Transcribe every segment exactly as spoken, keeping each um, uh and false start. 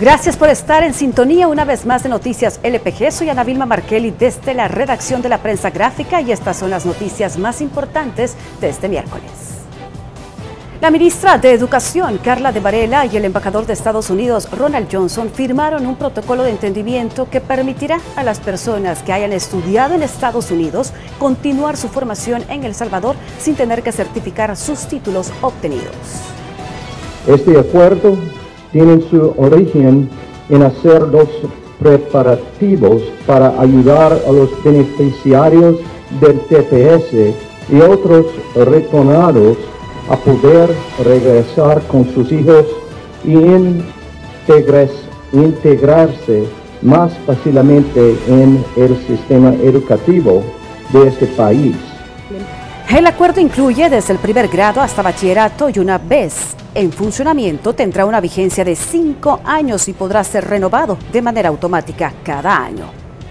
Gracias por estar en sintonía una vez más de Noticias L P G. Soy Ana Vilma Markelly desde la redacción de la prensa gráfica y estas son las noticias más importantes de este miércoles. La ministra de Educación, Carla de Varela, y el embajador de Estados Unidos, Ronald Johnson, firmaron un protocolo de entendimiento que permitirá a las personas que hayan estudiado en Estados Unidos continuar su formación en El Salvador sin tener que certificar sus títulos obtenidos. Este acuerdo tiene su origen en hacer los preparativos para ayudar a los beneficiarios del T P S y otros retornados a poder regresar con sus hijos y integres, integrarse más fácilmente en el sistema educativo de este país. El acuerdo incluye desde el primer grado hasta bachillerato y una vez en funcionamiento tendrá una vigencia de cinco años y podrá ser renovado de manera automática cada año.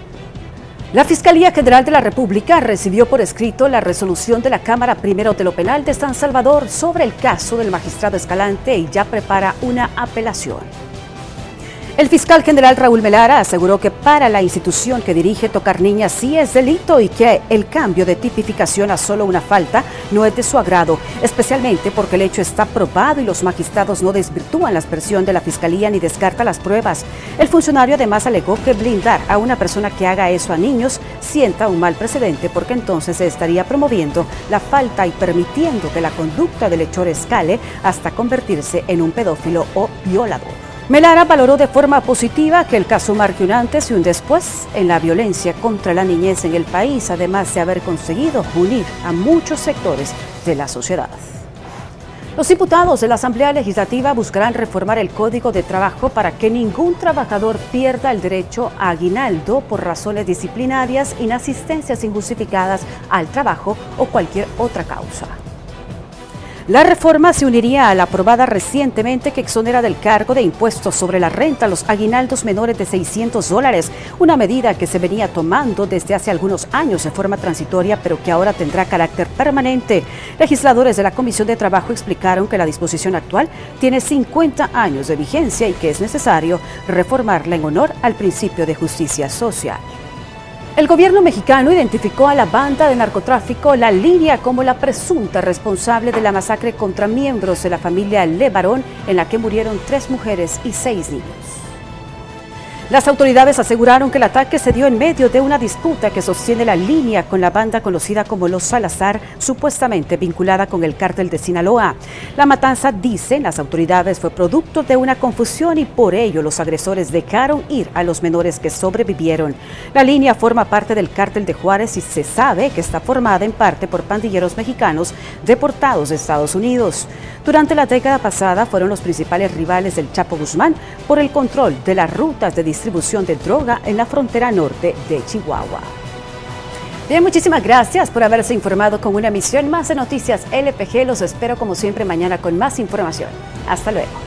La Fiscalía General de la República recibió por escrito la resolución de la Cámara Primero de lo Penal de San Salvador sobre el caso del magistrado Escalante y ya prepara una apelación. El fiscal general Raúl Melara aseguró que para la institución que dirige tocar niñas sí es delito y que el cambio de tipificación a solo una falta no es de su agrado, especialmente porque el hecho está probado y los magistrados no desvirtúan la expresión de la fiscalía ni descarta las pruebas. El funcionario además alegó que blindar a una persona que haga eso a niños sienta un mal precedente porque entonces se estaría promoviendo la falta y permitiendo que la conducta del hechor escale hasta convertirse en un pedófilo o violador. Melara valoró de forma positiva que el caso marque un antes y un después en la violencia contra la niñez en el país, además de haber conseguido unir a muchos sectores de la sociedad. Los diputados de la Asamblea Legislativa buscarán reformar el Código de Trabajo para que ningún trabajador pierda el derecho a aguinaldo por razones disciplinarias, inasistencias injustificadas al trabajo o cualquier otra causa. La reforma se uniría a la aprobada recientemente que exonera del cargo de impuestos sobre la renta los aguinaldos menores de seiscientos dólares, una medida que se venía tomando desde hace algunos años de forma transitoria, pero que ahora tendrá carácter permanente. Legisladores de la Comisión de Trabajo explicaron que la disposición actual tiene cincuenta años de vigencia y que es necesario reformarla en honor al principio de justicia social. El gobierno mexicano identificó a la banda de narcotráfico La Línea como la presunta responsable de la masacre contra miembros de la familia Levarón, en la que murieron tres mujeres y seis niños. Las autoridades aseguraron que el ataque se dio en medio de una disputa que sostiene La Línea con la banda conocida como Los Salazar, supuestamente vinculada con el cártel de Sinaloa. La matanza, dicen las autoridades, fue producto de una confusión y por ello los agresores dejaron ir a los menores que sobrevivieron. La Línea forma parte del cártel de Juárez y se sabe que está formada en parte por pandilleros mexicanos deportados de Estados Unidos. Durante la década pasada fueron los principales rivales del Chapo Guzmán por el control de las rutas de distribución de droga en la frontera norte de Chihuahua. Bien, muchísimas gracias por haberse informado con una emisión más de Noticias L P G. Los espero como siempre mañana con más información. Hasta luego.